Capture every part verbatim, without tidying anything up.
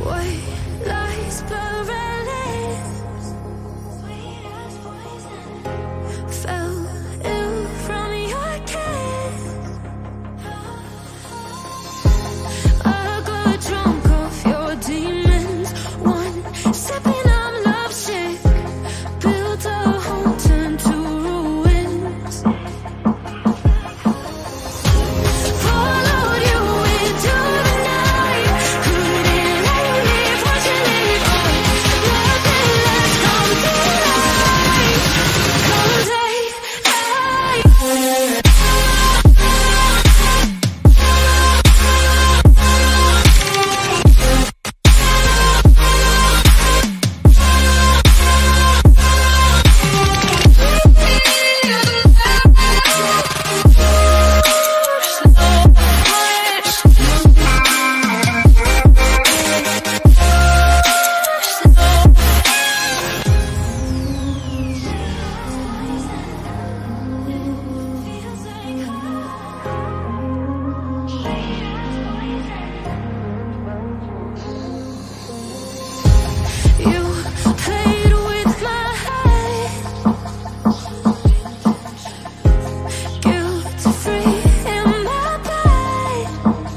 White lies perilous, sweet as poison. Fell ill from your kiss. I got drunk off your demons. One sipping, I'm lovesick. Built a home, turned to ruins. Followed you into the night. Couldn't let you leave, watch you leave on. Nothing less come to life. Come take life. You played with my head, guilt free in my bed.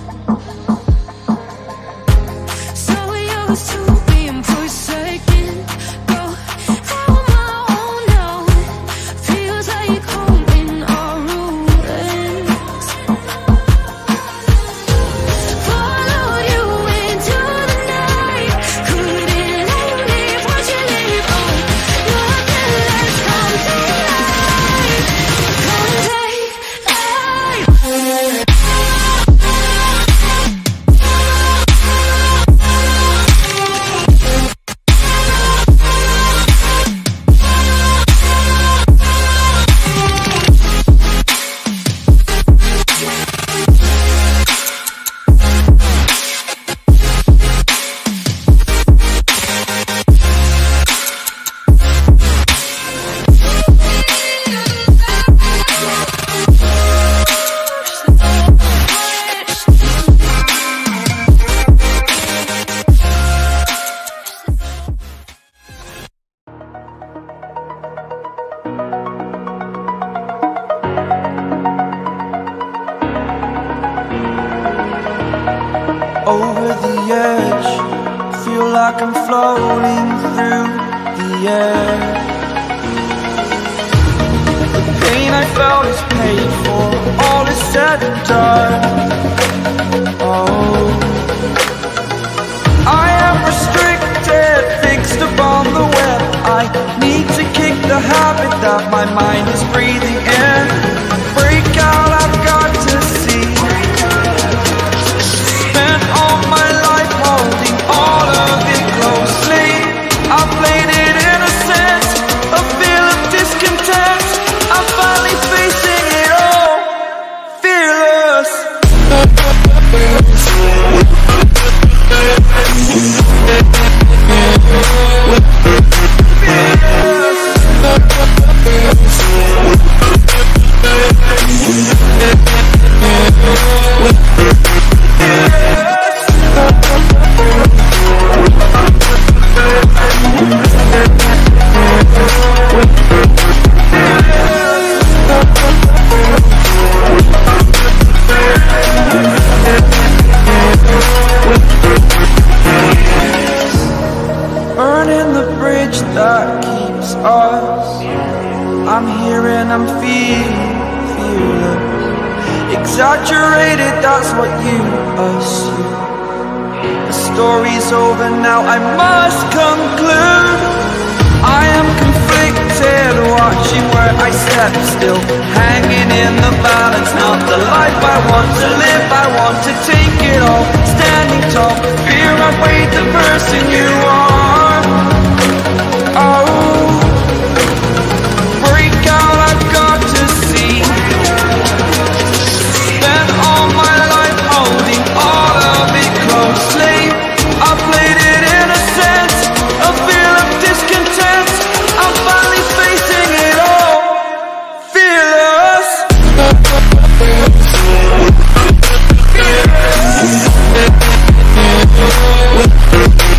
So used to being forsaken, go on my own now. Feels like home in our ruins. Followed you into the night. Couldn't let you leave, watch you leave on. Nothing less come to life. Come take life. Over the edge, feel like I'm floating through the air. The pain I felt is paid for, all is said and done. Oh, I am restricted, fixed upon the web. I need to kick the habit that my mind is breathing in. Break out, I've got to see. Spent all my life holding all of it closely. I played it innocent, a feel of discontent. I'm finally facing it all, fearless. Burning the bridge that keeps us. I'm here and I'm feeling fearless. Exaggerated, that's what you assume. The story's over now, I must conclude. I am conflicted, watching where I step still, hanging in the balance. Not the life I want to live, I want to take it all. Standing tall, fear I weighed the person you are. Oh, break out, I've got to see. Spent all my life holding all of it closely. I played it innocent, a feel of discontent. I'm finally facing it all, fearless. Fearless.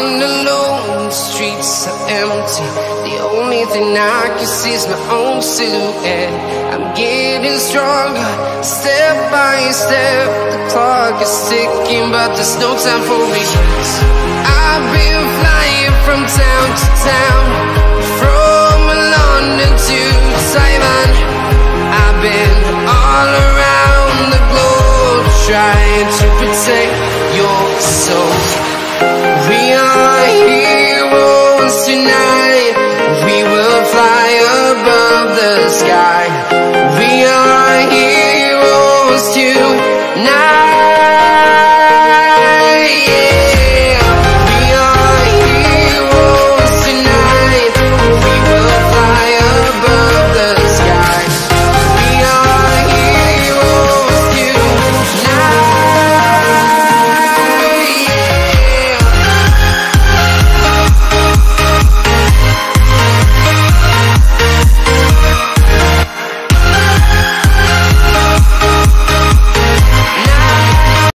walking alone, the streets are empty. The only thing I can see is my own silhouette. I'm getting stronger, step by step. The clock is ticking, but there's no time for regrets. I've been flying from town to town, from London to Taiwan. I've been all around the globe, trying to protect your soul.